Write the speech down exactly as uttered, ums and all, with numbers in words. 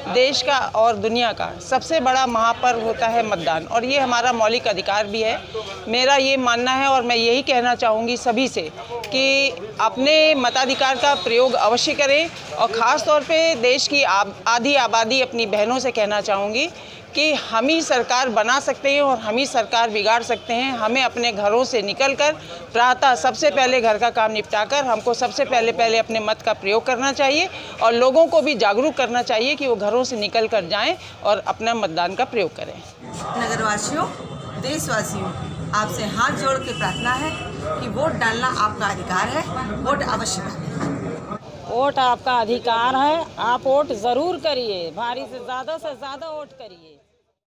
देश का और दुनिया का सबसे बड़ा महापर्व होता है मतदान, और ये हमारा मौलिक अधिकार भी है। मेरा ये मानना है और मैं यही कहना चाहूँगी सभी से कि अपने मताधिकार का प्रयोग अवश्य करें, और ख़ास तौर पे देश की आधी आबादी अपनी बहनों से कहना चाहूँगी कि हम ही सरकार बना सकते हैं और हम ही सरकार बिगाड़ सकते हैं। हमें अपने घरों से निकलकर प्रातः सबसे पहले घर का काम निपटाकर हमको सबसे पहले पहले अपने मत का प्रयोग करना चाहिए, और लोगों को भी जागरूक करना चाहिए कि वो घरों से निकल कर जाएँ और अपना मतदान का प्रयोग करें। नगरवासियों, देशवासियों, आपसे हाथ जोड़ के प्रार्थना है कि वोट डालना आपका अधिकार है, वोट अवश्य डालें। वोट आपका अधिकार है, आप वोट ज़रूर करिए, भारी से ज़्यादा से ज़्यादा वोट करिए।